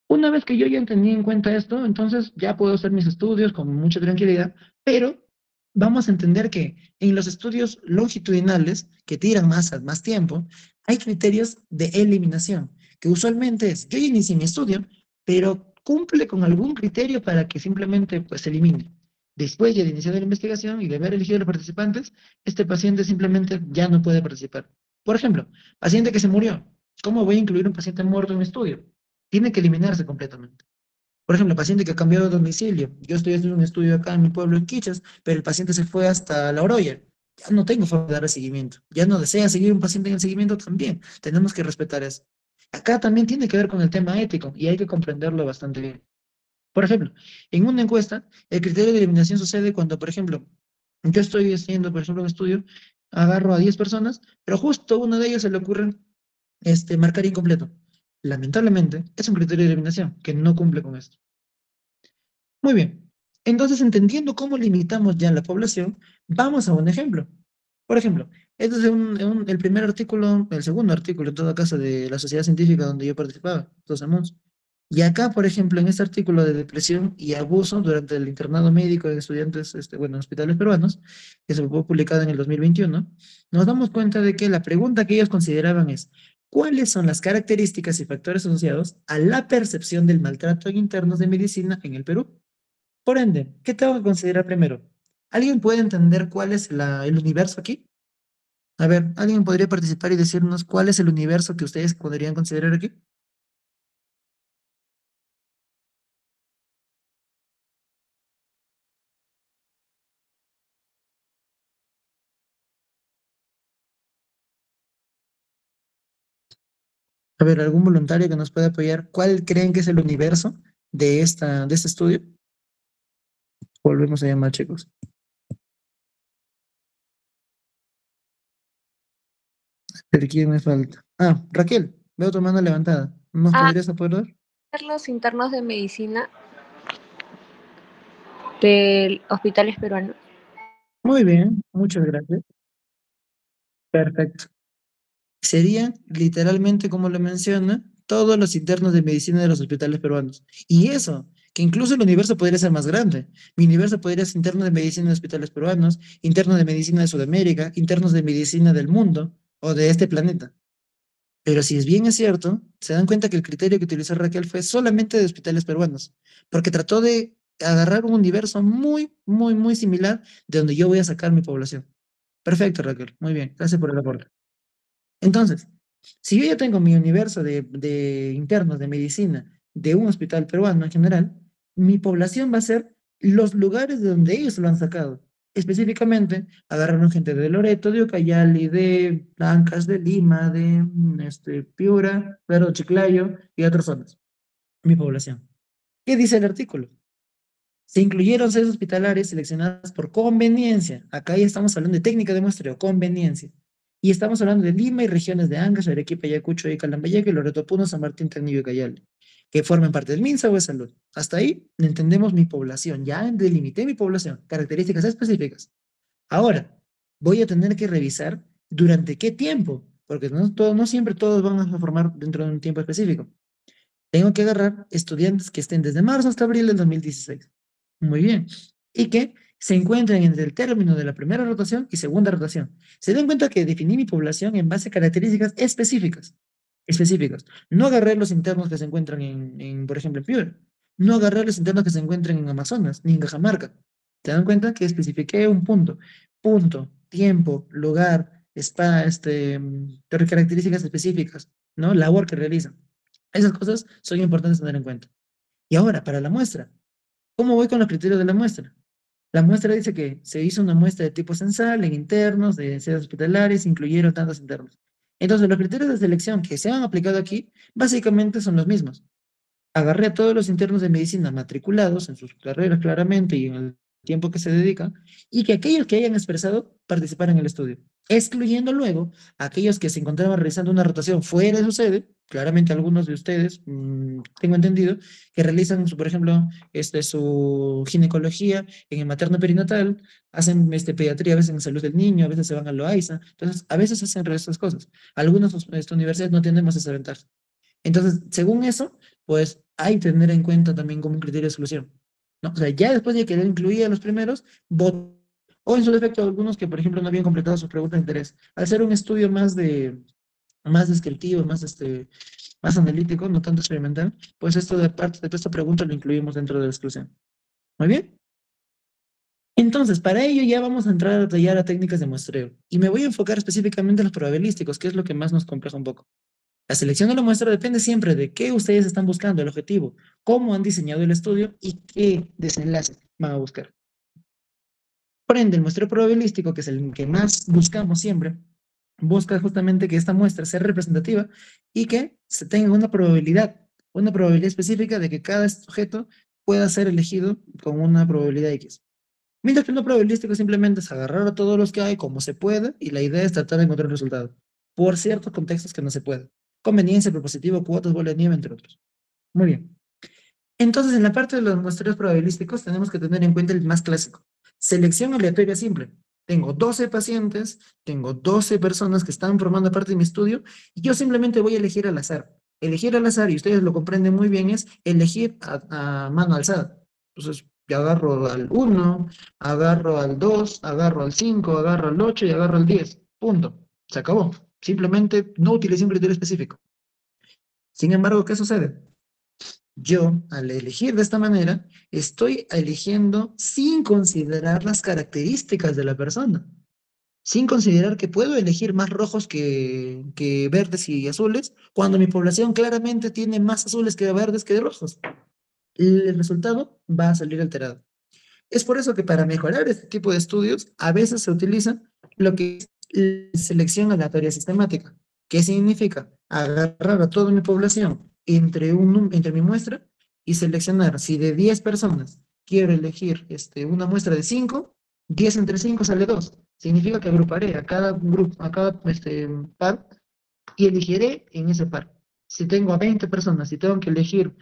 Una vez que yo ya tenía en cuenta esto, entonces ya puedo hacer mis estudios con mucha tranquilidad, pero vamos a entender que en los estudios longitudinales, que tiran más tiempo, hay criterios de eliminación, que usualmente es, yo ya inicié mi estudio, pero cumple con algún criterio para que simplemente pues se elimine. Después ya de iniciar la investigación y de haber elegido a los participantes, este paciente simplemente ya no puede participar. Por ejemplo, paciente que se murió. ¿Cómo voy a incluir un paciente muerto en mi estudio? Tiene que eliminarse completamente. Por ejemplo, paciente que ha cambiado de domicilio. Yo estoy haciendo un estudio acá en mi pueblo, en Quichas, pero el paciente se fue hasta La Oroya. Ya no tengo forma de darle seguimiento. Ya no desea seguir un paciente en el seguimiento también. Tenemos que respetar eso. Acá también tiene que ver con el tema ético y hay que comprenderlo bastante bien. Por ejemplo, en una encuesta, el criterio de eliminación sucede cuando, por ejemplo, yo estoy haciendo, por ejemplo, un estudio, agarro a 10 personas, pero justo a uno de ellos se le ocurre marcar incompleto. Lamentablemente, es un criterio de eliminación que no cumple con esto. Muy bien. Entonces, entendiendo cómo limitamos ya la población, vamos a un ejemplo. Por ejemplo, este es el primer artículo, el segundo artículo en todo caso de la sociedad científica donde yo participaba, Todos Mons. Y acá, por ejemplo, en este artículo de depresión y abuso durante el internado médico de estudiantes, bueno, en hospitales peruanos, que se fue publicado en el 2021, nos damos cuenta de que la pregunta que ellos consideraban es, ¿cuáles son las características y factores asociados a la percepción del maltrato en internos de medicina en el Perú? Por ende, ¿qué tengo que considerar primero? ¿Alguien puede entender cuál es el universo aquí? A ver, ¿alguien podría participar y decirnos cuál es el universo que ustedes podrían considerar aquí? A ver, ¿algún voluntario que nos pueda apoyar? ¿Cuál creen que es el universo de este estudio? Volvemos a llamar, chicos. ¿Pero quién me falta? Ah, Raquel, veo tu mano levantada. ¿Nos podrías apoyar? Los internos de medicina de hospitales peruanos. Muy bien, muchas gracias. Perfecto. Serían literalmente, como lo menciona, todos los internos de medicina de los hospitales peruanos. Y eso, que incluso el universo podría ser más grande. Mi universo podría ser interno de medicina de hospitales peruanos, interno de medicina de Sudamérica, internos de medicina del mundo o de este planeta. Pero si es bien es cierto, se dan cuenta que el criterio que utilizó Raquel fue solamente de hospitales peruanos, porque trató de agarrar un universo muy similar de donde yo voy a sacar mi población. Perfecto, Raquel. Muy bien. Gracias por el aporte. Entonces, si yo ya tengo mi universo de internos de medicina de un hospital peruano en general, mi población va a ser los lugares de donde ellos lo han sacado. Específicamente, agarraron gente de Loreto, de Ucayali, de Blancas, de Lima, de Piura, Pedro Chiclayo y otras zonas. Mi población. ¿Qué dice el artículo? Se incluyeron sedes hospitalarias seleccionadas por conveniencia. Acá ya estamos hablando de técnica de muestreo, conveniencia. Y estamos hablando de Lima y regiones de Ancash, Arequipa, Ayacucho, y Callambayeque, Loreto, Puno, San Martín, Tacna y Cayale, que forman parte del MINSA o de Salud. Hasta ahí entendemos mi población. Ya delimité mi población, características específicas. Ahora, voy a tener que revisar durante qué tiempo, porque no siempre todos van a formar dentro de un tiempo específico. Tengo que agarrar estudiantes que estén desde marzo hasta abril del 2016. Muy bien. Y que se encuentren entre el término de la primera rotación y segunda rotación. Se den cuenta que definí mi población en base a características específicas. Específicas. No agarré los internos que se encuentran por ejemplo, en Piura. No agarré los internos que se encuentran en Amazonas, ni en Cajamarca. ¿Se dan cuenta que especifiqué un punto? Punto, tiempo, lugar, características específicas, ¿no? Labor que realizan. Esas cosas son importantes tener en cuenta. Y ahora, para la muestra, ¿cómo voy con los criterios de la muestra? La muestra dice que se hizo una muestra de tipo censal en internos, de sedes hospitalarias, incluyeron tantos internos. Entonces, los criterios de selección que se han aplicado aquí, básicamente son los mismos. Agarré a todos los internos de medicina matriculados en sus carreras claramente y en el tiempo que se dedican, y que aquellos que hayan expresado participaran en el estudio, excluyendo luego a aquellos que se encontraban realizando una rotación fuera de su sede, claramente algunos de ustedes, tengo entendido, que realizan, por ejemplo, su ginecología en el materno perinatal, hacen pediatría a veces en salud del niño, a veces se van a Loaiza, entonces a veces hacen esas cosas. Algunas universidades no tenemos esa ventaja. Entonces, según eso, pues hay que tener en cuenta también como un criterio de exclusión, ¿no? O sea, ya después de que lo incluía a los primeros, o en su defecto algunos que, por ejemplo, no habían completado sus preguntas de interés. Al ser un estudio más descriptivo, más analítico, no tanto experimental, pues esto de parte de esta pregunta lo incluimos dentro de la exclusión. Muy bien. Entonces, para ello ya vamos a entrar a detallar a técnicas de muestreo. Y me voy a enfocar específicamente en los probabilísticos, que es lo que más nos compleja un poco. La selección de la muestra depende siempre de qué ustedes están buscando, el objetivo, cómo han diseñado el estudio y qué desenlace van a buscar. Por ende, el muestreo probabilístico, que es el que más buscamos siempre, busca justamente que esta muestra sea representativa y que se tenga una probabilidad específica de que cada sujeto pueda ser elegido con una probabilidad X. Mientras que lo probabilístico simplemente es agarrar a todos los que hay como se puede y la idea es tratar de encontrar un resultado. Por ciertos contextos que no se puede. Conveniencia, propositivo, cuotas, bola de nieve, entre otros. Muy bien. Entonces, en la parte de los muestreos probabilísticos tenemos que tener en cuenta el más clásico. Selección aleatoria simple. Tengo 12 pacientes, tengo 12 personas que están formando parte de mi estudio y yo simplemente voy a elegir al azar. Elegir al azar, y ustedes lo comprenden muy bien, es elegir a mano alzada. Entonces, yo agarro al 1, agarro al 2, agarro al 5, agarro al 8 y agarro al 10. Punto. Se acabó. Simplemente no utilicé un criterio específico. Sin embargo, ¿qué sucede? Yo, al elegir de esta manera, estoy eligiendo sin considerar las características de la persona, sin considerar que puedo elegir más rojos que verdes y azules, cuando mi población claramente tiene más azules que verdes que rojos. El resultado va a salir alterado. Es por eso que para mejorar este tipo de estudios, a veces se utiliza lo que es la selección aleatoria sistemática. ¿Qué significa? Agarrar a toda mi población entre mi muestra y seleccionar si de 10 personas quiero elegir una muestra de 5, 10 entre 5 sale 2. Significa que agruparé a cada grupo, a cada par y elegiré en ese par. Si tengo a 20 personas y tengo que elegir,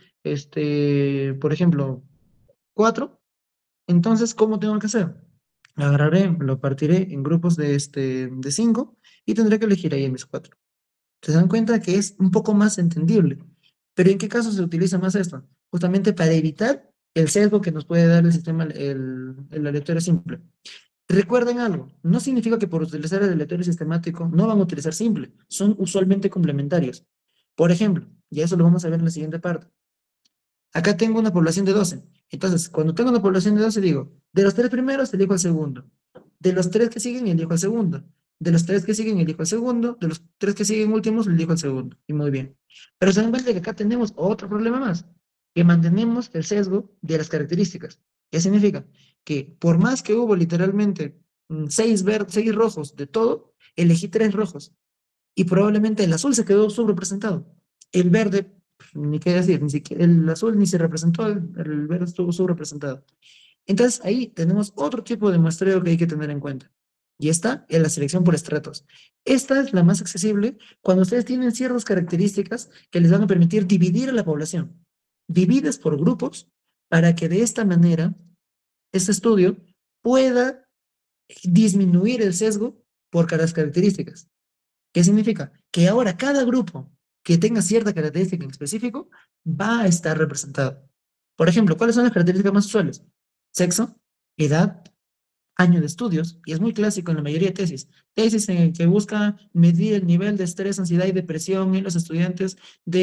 por ejemplo, 4, entonces, ¿cómo tengo que hacer? Agarraré, lo partiré en grupos de 5 y tendré que elegir ahí en mis 4. ¿Se dan cuenta que es un poco más entendible? Pero ¿en qué caso se utiliza más esto? Justamente para evitar el sesgo que nos puede dar el sistema, el aleatorio simple. Recuerden algo, no significa que por utilizar el aleatorio sistemático no van a utilizar simple, son usualmente complementarios. Por ejemplo, y eso lo vamos a ver en la siguiente parte. Acá tengo una población de 12. Entonces, cuando tengo una población de 12, digo, de los 3 primeros, elijo al segundo. De los 3 que siguen, elijo al segundo. De los 3 que siguen, elijo al segundo. De los 3 que siguen últimos, elijo al segundo. Y muy bien. Pero se dan cuenta que acá tenemos otro problema más, que mantenemos el sesgo de las características. ¿Qué significa? Que por más que hubo literalmente 6 rojos de todo, elegí 3 rojos. Y probablemente el azul se quedó subrepresentado. El verde ni qué decir, ni siquiera el azul ni se representó, el verde estuvo subrepresentado. Entonces ahí tenemos otro tipo de muestreo que hay que tener en cuenta. Y esta es la selección por estratos. Esta es la más accesible cuando ustedes tienen ciertas características que les van a permitir dividir a la población. Divides por grupos para que de esta manera este estudio pueda disminuir el sesgo por las características. ¿Qué significa? Que ahora cada grupo que tenga cierta característica en específico va a estar representado. Por ejemplo, ¿cuáles son las características más usuales? Sexo, edad, año de estudios, y es muy clásico en la mayoría de tesis. Tesis en el que busca medir el nivel de estrés, ansiedad y depresión en los estudiantes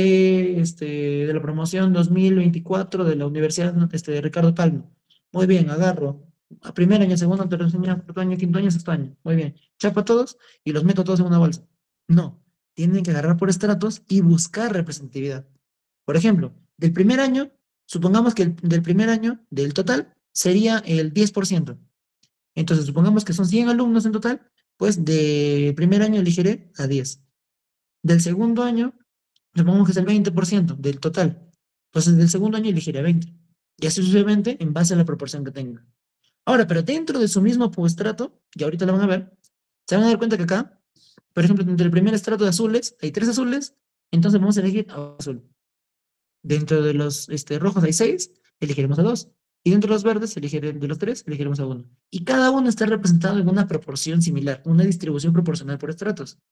de la promoción 2024 de la Universidad de Ricardo Palma. Muy bien, agarro a primer año, segundo, tercer año, cuarto año, quinto año, sexto año. Muy bien, chapo a todos y los meto todos en una bolsa. No, tienen que agarrar por estratos y buscar representatividad. Por ejemplo, del primer año, supongamos que del primer año, del total, sería el 10%. Entonces, supongamos que son 100 alumnos en total, pues de primer año elegiré a 10. Del segundo año, supongamos que es el 20% del total. Entonces, del segundo año elegiré a 20. Y así sucesivamente en base a la proporción que tenga. Ahora, pero dentro de su mismo estrato, y ahorita lo van a ver, se van a dar cuenta que acá, por ejemplo, entre el primer estrato de azules, hay 3 azules, entonces vamos a elegir a azul. Dentro de los rojos hay 6, elegiremos a 2. Y dentro de los verdes, de los 3, elegiremos a 1. Y cada uno está representado en una proporción similar, una distribución proporcional por estratos.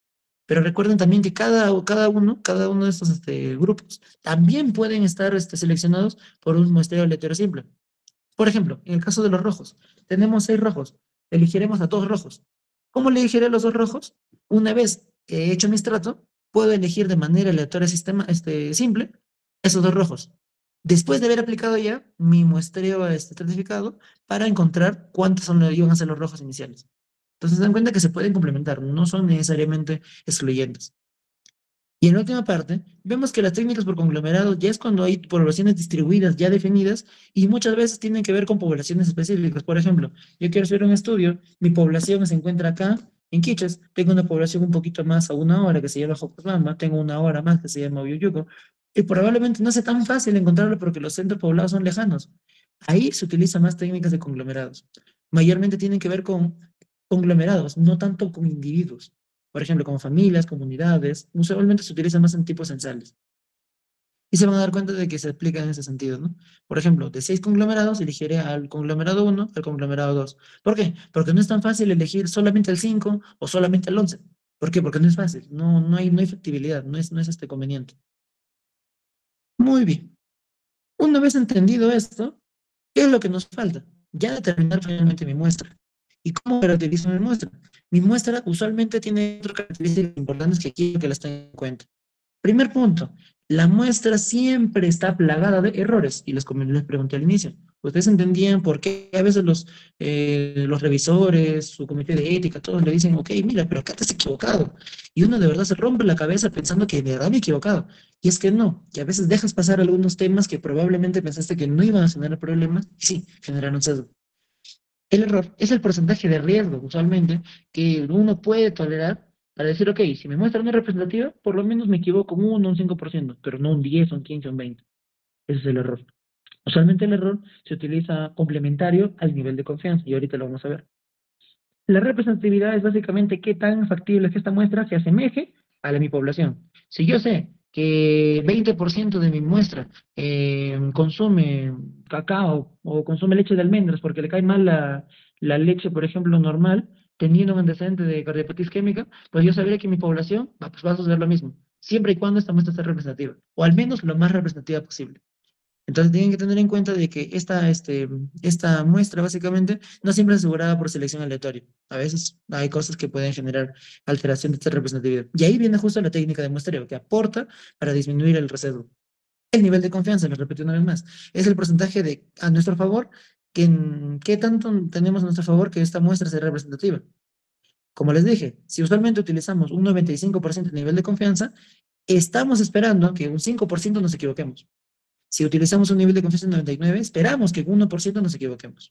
Pero recuerden también que cada uno de estos grupos también pueden estar seleccionados por un muestreo aleatorio simple. Por ejemplo, en el caso de los rojos, tenemos 6 rojos, elegiremos a 2 rojos. ¿Cómo le elegiré a los 2 rojos? Una vez que he hecho mi estrato, puedo elegir de manera aleatoria simple esos 2 rojos. Después de haber aplicado ya mi muestreo estratificado para encontrar cuántos iban a ser los rojos iniciales. Entonces, se dan cuenta que se pueden complementar, no son necesariamente excluyentes. Y en la última parte, vemos que las técnicas por conglomerado ya es cuando hay poblaciones distribuidas ya definidas y muchas veces tienen que ver con poblaciones específicas. Por ejemplo, yo quiero hacer un estudio, mi población se encuentra acá, en Quichas, tengo una población un poquito más a 1 hora que se llama Jocosbamba, tengo 1 hora más que se llama Uyuyuco, y probablemente no sea tan fácil encontrarlo porque los centros poblados son lejanos. Ahí se utilizan más técnicas de conglomerados. Mayormente tienen que ver con conglomerados, no tanto con individuos. Por ejemplo, como familias, comunidades, usualmente se utilizan más en tipos censales. Y se van a dar cuenta de que se aplica en ese sentido, ¿no? Por ejemplo, de 6 conglomerados, elegiré al conglomerado 1, al conglomerado 2. ¿Por qué? Porque no es tan fácil elegir solamente el 5 o solamente el 11. ¿Por qué? Porque no es fácil, no hay factibilidad, no es conveniente. Muy bien. Una vez entendido esto, ¿qué es lo que nos falta? Ya determinar finalmente mi muestra. ¿Y cómo caracterizo mi muestra? Mi muestra usualmente tiene otras características importantes que quiero que las tengan en cuenta. Primer punto, la muestra siempre está plagada de errores, y les pregunté al inicio. ¿Ustedes entendían por qué a veces los revisores, su comité de ética, todos le dicen, ok, mira, pero acá te has equivocado? Y uno de verdad se rompe la cabeza pensando que de verdad me he equivocado. Y es que no, que a veces dejas pasar algunos temas que probablemente pensaste que no iban a generar problemas, y sí, generaron sesgo. El error es el porcentaje de riesgo, usualmente, que uno puede tolerar para decir, ok, si me muestra una representativa, por lo menos me equivoco un 1, un 5%, pero no un 10, un 15, un 20. Ese es el error. Usualmente el error se utiliza complementario al nivel de confianza, y ahorita lo vamos a ver. La representatividad es básicamente qué tan factible es que esta muestra se asemeje a la de mi población. Si yo sé que 20% de mi muestra consume cacao o consume leche de almendras porque le cae mal la leche, por ejemplo, normal, teniendo un antecedente de cardiopatía isquémica, pues yo sabré que mi población pues va a suceder lo mismo, siempre y cuando esta muestra sea representativa, o al menos lo más representativa posible. Entonces tienen que tener en cuenta de que esta muestra básicamente no siempre es asegurada por selección aleatoria. A veces hay cosas que pueden generar alteración de esta representatividad. Y ahí viene justo la técnica de muestreo, que aporta para disminuir el rezago. El nivel de confianza, me repito una vez más, es el porcentaje a nuestro favor, qué tanto tenemos a nuestro favor que esta muestra sea representativa. Como les dije, si usualmente utilizamos un 95% de nivel de confianza, estamos esperando que un 5% nos equivoquemos. Si utilizamos un nivel de confianza de 99, esperamos que en 1% nos equivoquemos.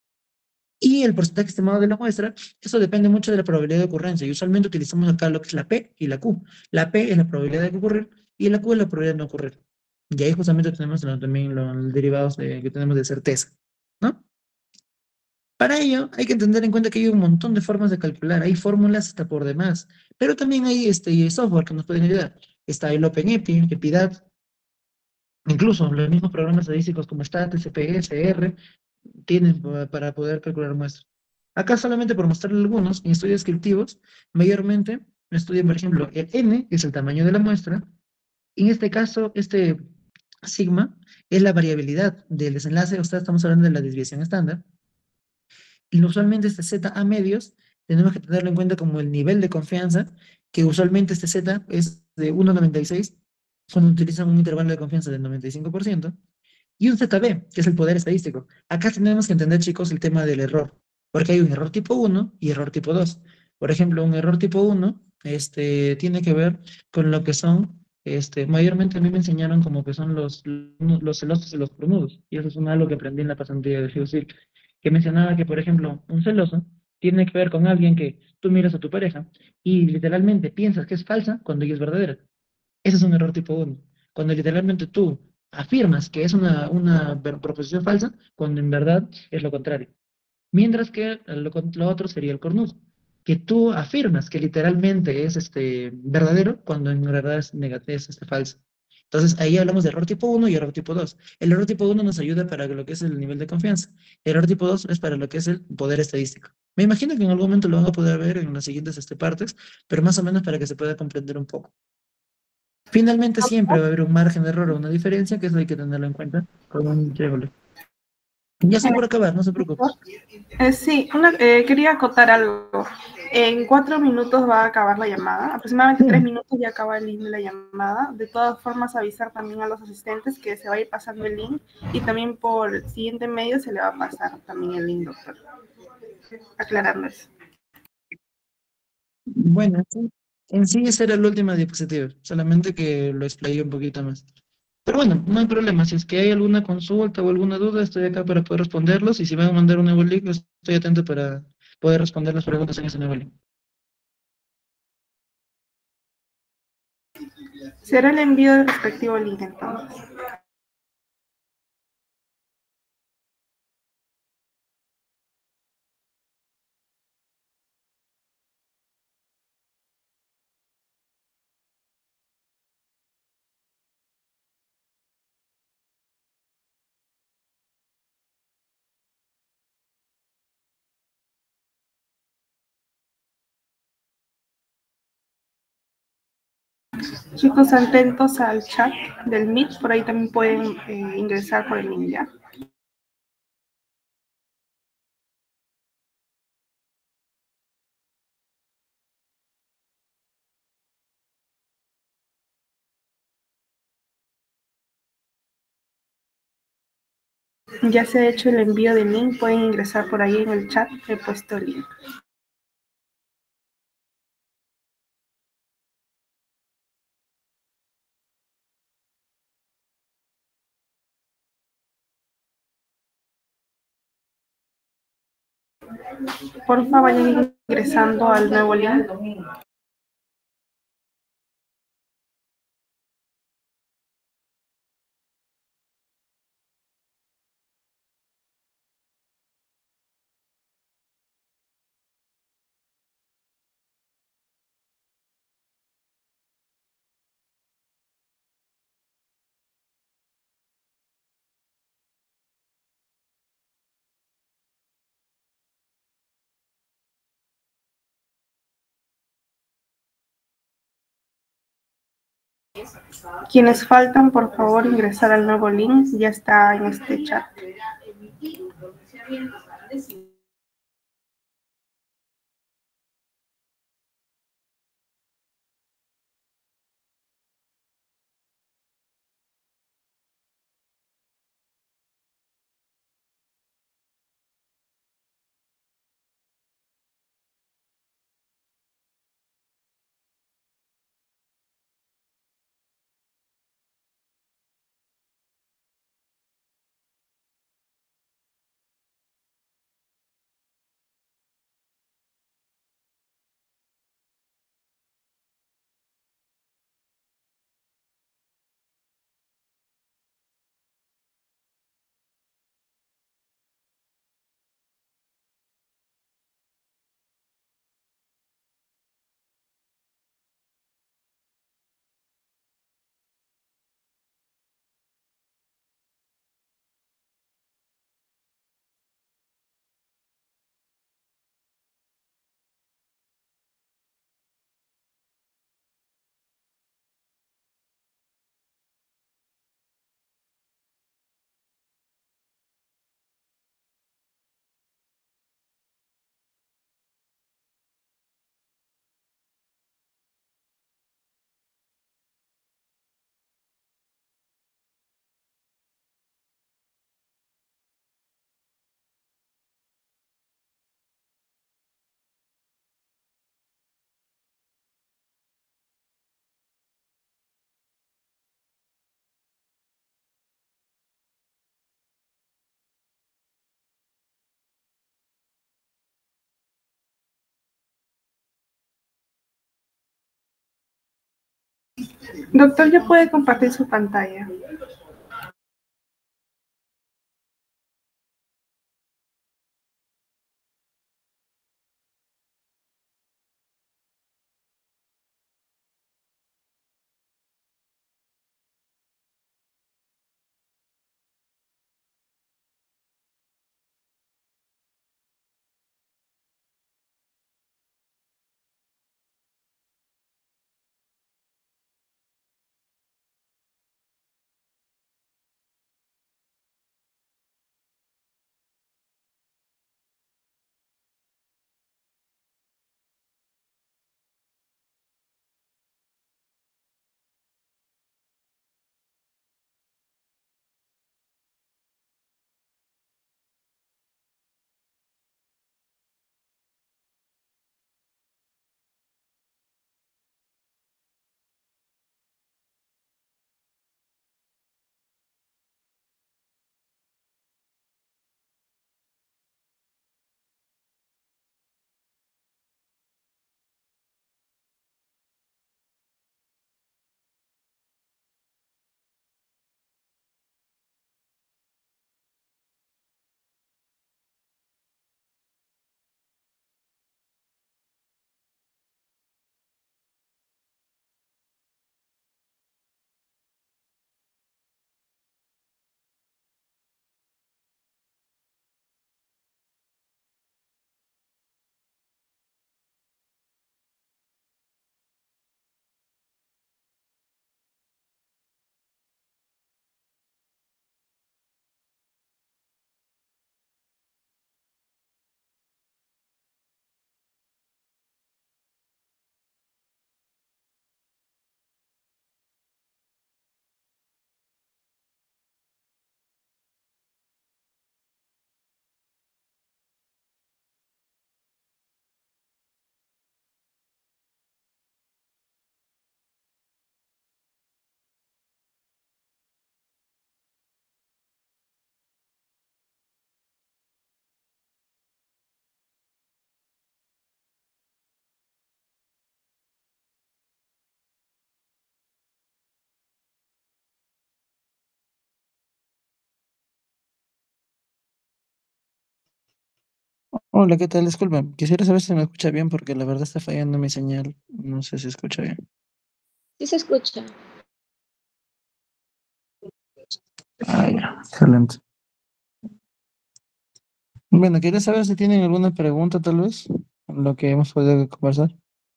Y el porcentaje estimado de la muestra, eso depende mucho de la probabilidad de ocurrencia. Y usualmente utilizamos acá lo que es la P y la Q. La P es la probabilidad de ocurrir y la Q es la probabilidad de no ocurrir. Y ahí justamente tenemos también los derivados que tenemos de certeza, ¿no? Para ello, hay que tener en cuenta que hay un montón de formas de calcular. Hay fórmulas hasta por demás. Pero también hay software que nos pueden ayudar. Está el OpenEpi, Epidat. Incluso los mismos programas estadísticos como STAT, SPS, R, tienen para poder calcular muestras. Acá solamente por mostrarle algunos, en estudios descriptivos, mayormente estudian, por ejemplo, el N, que es el tamaño de la muestra. En este caso, este sigma es la variabilidad del desenlace, o sea, estamos hablando de la desviación estándar. Y usualmente este Z a medios, tenemos que tenerlo en cuenta como el nivel de confianza, que usualmente este Z es de 1,96, cuando utilizan un intervalo de confianza del 95%, y un ZB, que es el poder estadístico. Acá tenemos que entender, chicos, el tema del error, porque hay un error tipo 1 y error tipo 2. Por ejemplo, un error tipo 1 tiene que ver con lo que son, mayormente a mí me enseñaron como que son los celosos y los pronudos, y eso es algo que aprendí en la pasantía de GeoCirc, que mencionaba que, por ejemplo, un celoso tiene que ver con alguien que tú miras a tu pareja y literalmente piensas que es falsa cuando ella es verdadera. Ese es un error tipo 1. Cuando literalmente tú afirmas que es una proposición falsa, cuando en verdad es lo contrario. Mientras que lo otro sería el cornudo, que tú afirmas que literalmente es verdadero, cuando en verdad es negativo, es falso. Entonces ahí hablamos de error tipo 1 y error tipo 2. El error tipo 1 nos ayuda para lo que es el nivel de confianza. El error tipo 2 es para lo que es el poder estadístico. Me imagino que en algún momento lo van a poder ver en las siguientes partes, pero más o menos para que se pueda comprender un poco. Finalmente siempre va a haber un margen de error o una diferencia, que eso hay que tenerlo en cuenta con un triángulo. Ya estoy por acabar, no se preocupe. Sí, quería acotar algo. En 4 minutos va a acabar la llamada. Aproximadamente 3 minutos ya acaba el link de la llamada. De todas formas, avisar también a los asistentes que se va a ir pasando el link y también por el siguiente medio se le va a pasar también el link, doctor. Aclarando eso. Bueno, en sí esa era la última diapositiva, solamente que lo explayé un poquito más. Pero bueno, no hay problema. Si es que hay alguna consulta o alguna duda, estoy acá para poder responderlos. Y si van a mandar un nuevo link, estoy atento para poder responder las preguntas en ese nuevo link. Será el envío del respectivo link entonces. Chicos, atentos al chat del Meet, por ahí también pueden ingresar por el link, ¿ya? Ya se ha hecho el envío del link, pueden ingresar por ahí en el chat, he puesto el link. Por favor, vayan ingresando al nuevo link. Quienes faltan, por favor, ingresar al nuevo link, ya está en este chat. Doctor, ya puede compartir su pantalla. Hola, ¿qué tal? Disculpa, quisiera saber si se me escucha bien porque la verdad está fallando mi señal. No sé si escucha bien. Sí se escucha. Ah, ya, excelente. Bueno, quería saber si tienen alguna pregunta tal vez, en lo que hemos podido conversar.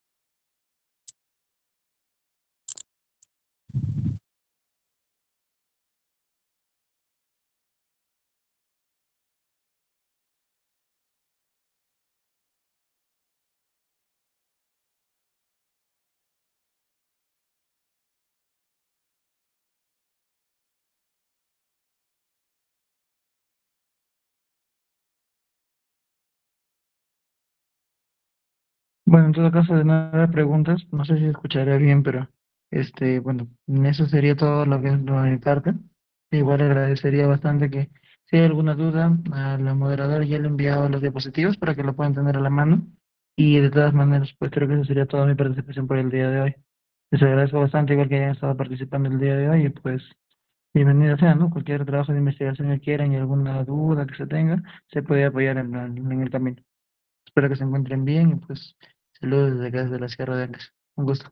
Bueno, en todo caso, de nada preguntas, no sé si escucharé bien, pero bueno, eso sería todo lo que es lo de mi parte. Igual agradecería bastante que si hay alguna duda, a la moderadora ya le he enviado los diapositivos para que lo puedan tener a la mano. Y de todas maneras, pues creo que eso sería toda mi participación por el día de hoy. Les agradezco bastante, igual que hayan estado participando el día de hoy, y pues bienvenido sea, ¿no? Cualquier trabajo de investigación que quieran y alguna duda que se tenga, se puede apoyar en el camino. Espero que se encuentren bien y pues saludos desde acá, desde la Sierra de Andes. Un gusto.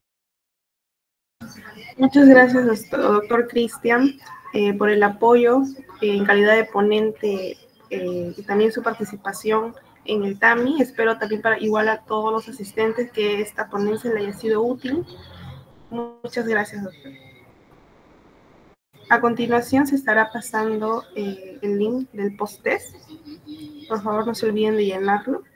Muchas gracias, doctor Cristian, por el apoyo en calidad de ponente y también su participación en el TAMI. Espero también para igual a todos los asistentes que esta ponencia le haya sido útil. Muchas gracias, doctor. A continuación se estará pasando el link del post-test. Por favor, no se olviden de llenarlo.